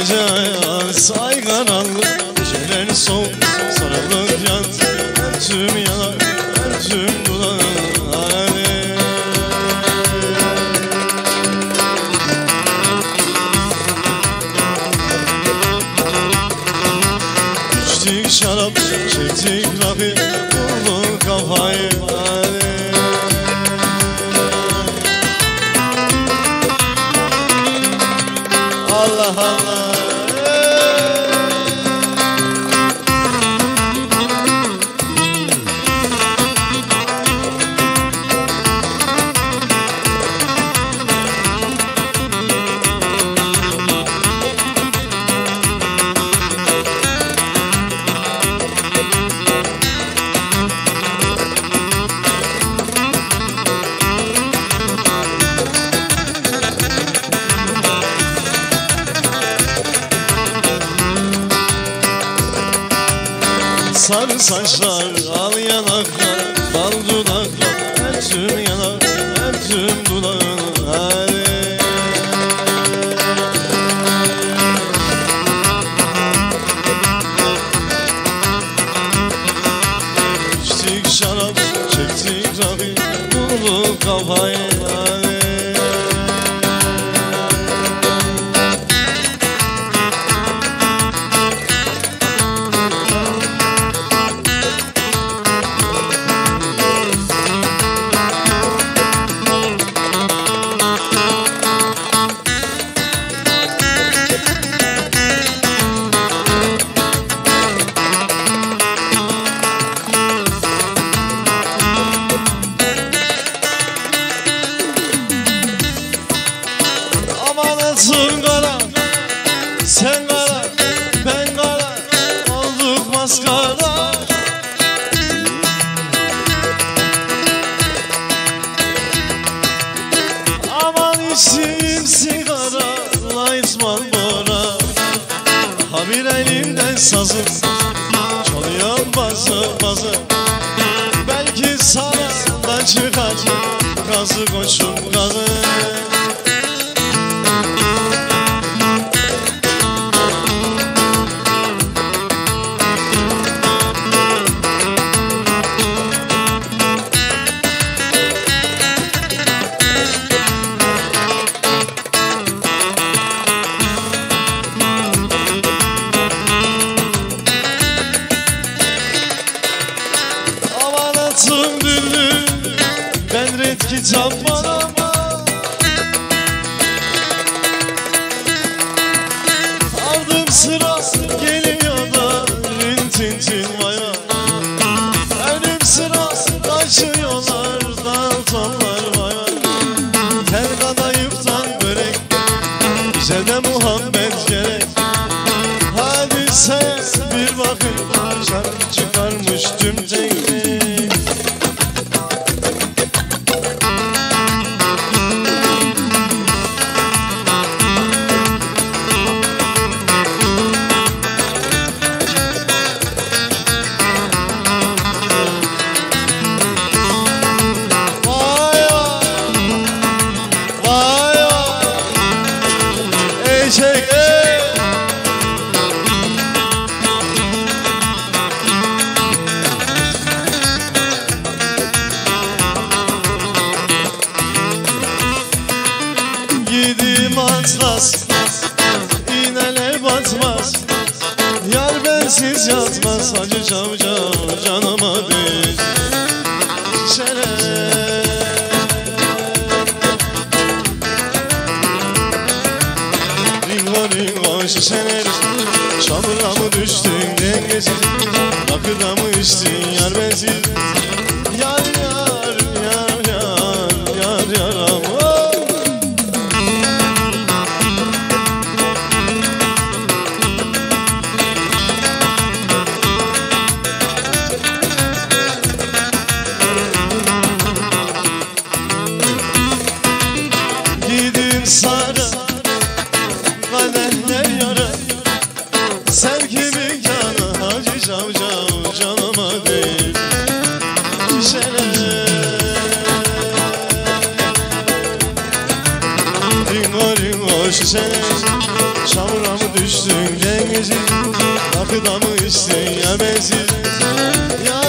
gece say karanlık, geceler soğuk, sarılık yaz. Her tüm yanar, her tüm dular. İçtik şarap, çektik rakı, vurduk kafayı. Allah Allah. Sarı saçlar, al yanaklar, bal dudaklar, her tüm yanar, her tüm dudağın. İçtik şarap, çektik rakı, vurduk kafayı. Amanatın kara, sen kara, ben kara, olduk maskara. Aman içtiğim sigara, Lightman Bora. Ha bir elimden sazım, çalıyor bazı bazı. Belki sana da çıkar, gazı koçum gazı. Amanatım düllü, ben red kitap bana. Aldım sıra geliyor da rintintin vaya. Önüm sıra kaçıyorlar daltonlar vaya. Tel kadayıftan börek, bize de muhabbet gerek. Hadi sen bir bakın, şarkı çıkarmış tüm teknik. Gidim atlas, iğneler batmaz. Yar bensiz yatmaz, Hacı Cavcav canıma bir şeref. Ringo ringo şişeler, çamura mı düştün dengesiz, rakıda mı içtin yar bensiz. Yar yar yar yar yar yar ama. Sarı kadehler yara, sevgimin kanı Hacı Cavcav canıma değil şeref. Ringo ringo şişeler, çamura mı düştü rakıda mı içtin ya bensiz? Ya